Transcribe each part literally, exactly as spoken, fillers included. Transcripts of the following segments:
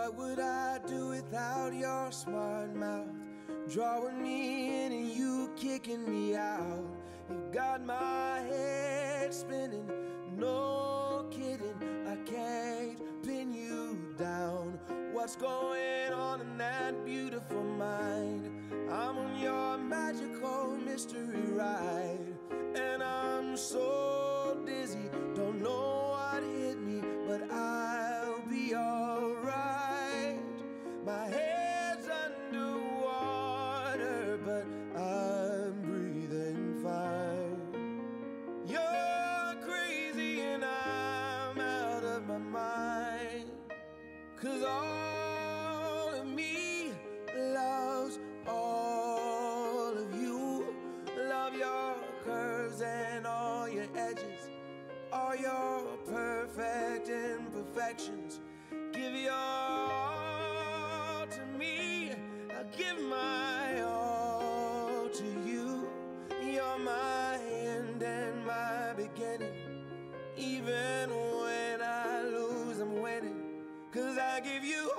What would I do without your smart mouth? Drawing me in and you kicking me out. You got my head spinning, no kidding, I can't pin you down. What's going on in that beautiful mind? I'm on your magical mystery ride, and I'm so dizzy, don't know what hit me, but I'll be alright. My head's underwater, but I'm breathing fine. You're crazy and I'm out of my mind, 'cause all of me loves all of you. Love your curves and all your edges, all your perfect imperfections. Give your all to me, I give my all to you. You're my end and my beginning. Even when I lose, I'm winning, 'cause I give you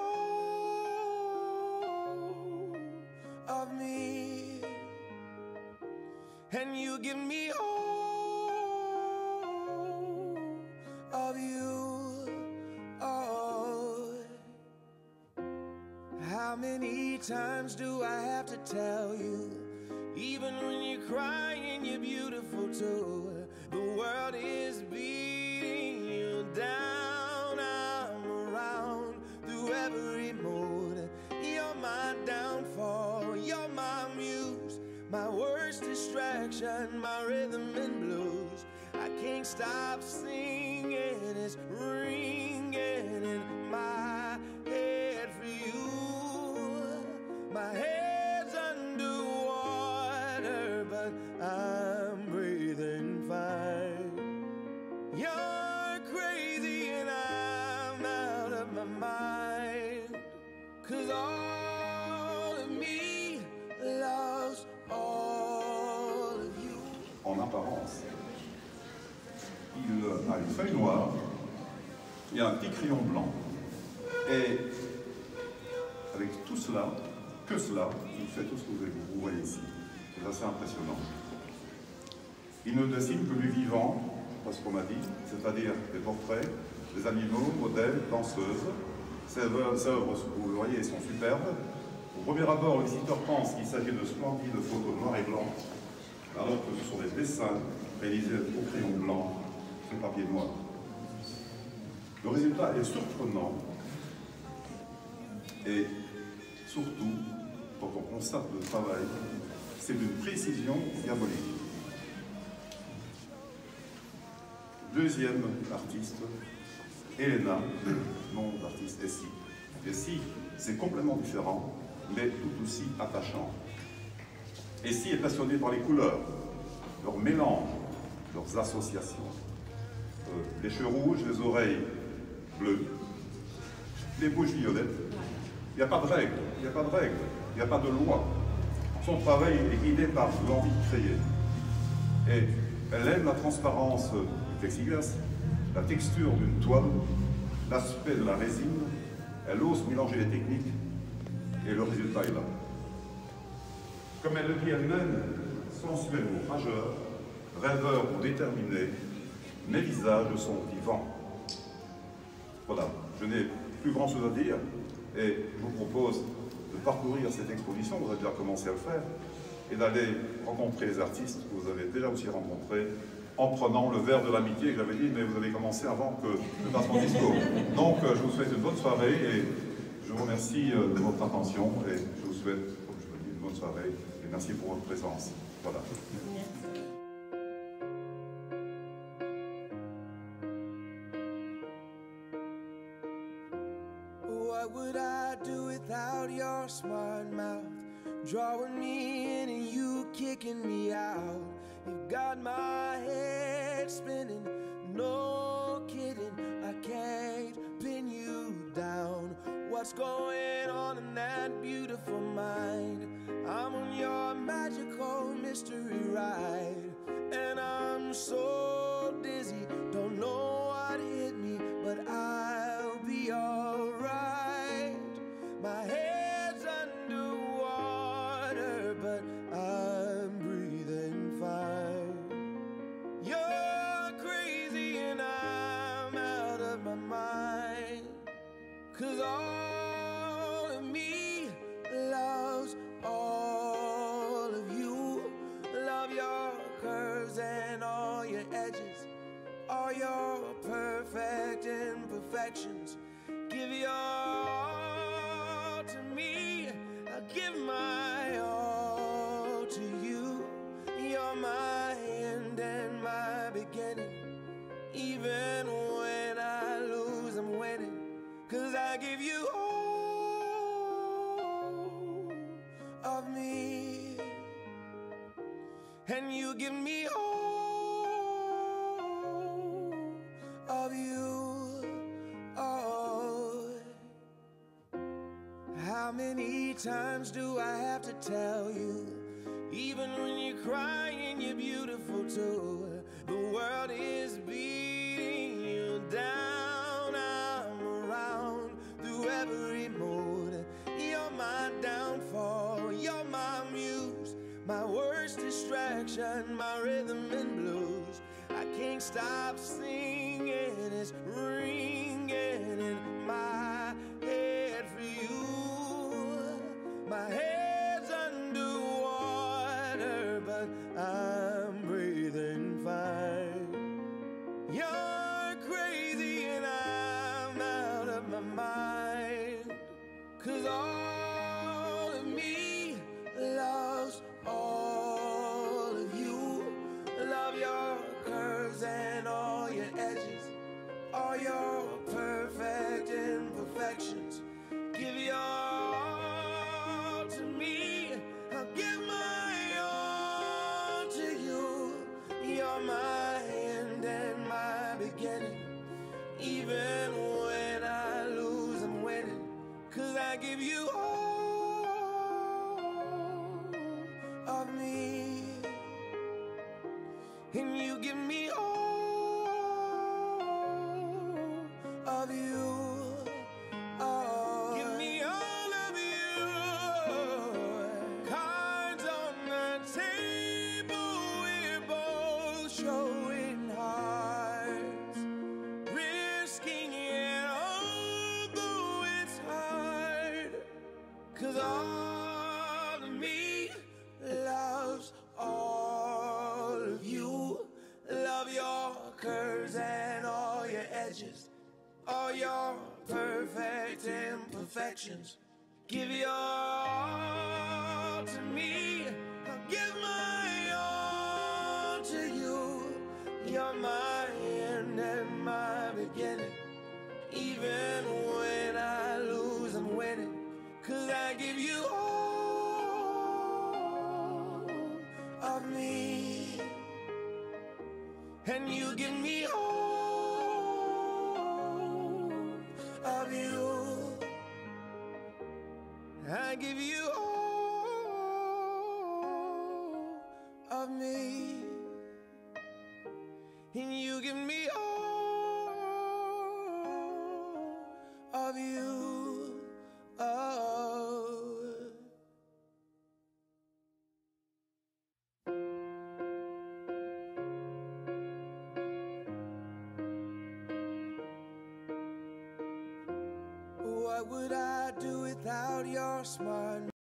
all of me, and you give me all of you. Oh, how many times do I have to tell you? Even when you're crying, you're beautiful too. The world is beating you down. I'm around through every mood. You're my downfall, you're my muse, my worst distraction, my rhythm and blues. I can't stop singing, it's ringing in my head for you. My head's underwater, but I'm breathing fine. You're crazy and I'm out of my mind, 'cause all of me loves all of you. En apparence, il a une feuille noire et un petit crayon blanc. Et avec tout cela, que cela, il fait tout ce que vous voyez ici. C'est assez impressionnant. Il ne dessine que du vivant, parce qu'on m'a dit, c'est-à-dire des portraits, des animaux, modèles, danseuses. Ces œuvres, vous le voyez, sont superbes. Au premier abord, le visiteur pense qu'il s'agit de splendides photos noires et blancs, alors que ce sont des dessins réalisés au crayon blanc sur papier noir. Le résultat est surprenant et surtout, quand on constate le travail, c'est d'une précision diabolique. Deuxième artiste, Elena, nom d'artiste Essie. Essie, c'est complètement différent, mais tout aussi attachant. Essie est passionnée par les couleurs, leur mélange, leurs associations. Euh, les cheveux rouges, les oreilles bleues, les bouches violettes. Il n'y a pas de règle, il n'y a pas de règle, il n'y a pas de loi. Son travail est guidé par l'envie de créer. Et elle aime la transparence du plexiglas, la texture d'une toile, l'aspect de la résine. Elle ose mélanger les techniques et le résultat est là. Comme elle le dit elle-même, sensuel ou rageur, rêveur ou déterminé, mes visages sont vivants. Voilà, je n'ai plus grand chose à dire et je vous propose de parcourir cette exposition, vous avez déjà commencé à le faire, et d'aller rencontrer les artistes que vous avez déjà aussi rencontrés en prenant le verre de l'amitié que j'avais dit, mais vous avez commencé avant que je fasse mon discours. Donc je vous souhaite une bonne soirée et je vous remercie de votre attention et je vous souhaite, comme je vous dis, une bonne soirée et merci pour votre présence. Voilà. What would I do without your smart mouth? Drawing me in and you kicking me out. You've got my head spinning, no kidding, I can't pin you down. What's going on in that beautiful mind? I'm on your magical mystery ride, and I'm so dizzy, don't know what hit me, but I'll be alright. imperfections. Give your all to me, I'll give my all to you. You're my end and my beginning. Even when I lose, I'm winning. 'Cause I give you all of me, and you give me all of you. Oh, how many times do I have to tell you? Even when you're crying, you're beautiful too. The world is beating you down. I'm around through every mood. You're my downfall, you're my muse, my worst distraction, my rhythm and blues. I can't stop singing, it's ringing in my head for you. My head's underwater, but I'm breathing fine. You're crazy and I'm out of my mind. 'Cause all of me loves all of you. Love your curves and all your edges, all your perfect imperfections. Give your all to me, I'll give my all to you. You're my end and my beginning. Even when I lose, I'm winning. 'Cause I give you all of me, and you give me all of you. Oh, give me all of you. Cards on the table, we're both showing hearts, risking it although it's hard. 'Cause all of me loves all of you. Love your curves and all your edges, all your perfect imperfections. Give your all to me, I'll give my all to you. You're my end and my beginning. Even when I lose, I'm winning. 'Cause I give you all of me, and you give me all of you. I give you all of me, and you give me all of you. Oh. What would I do without your smart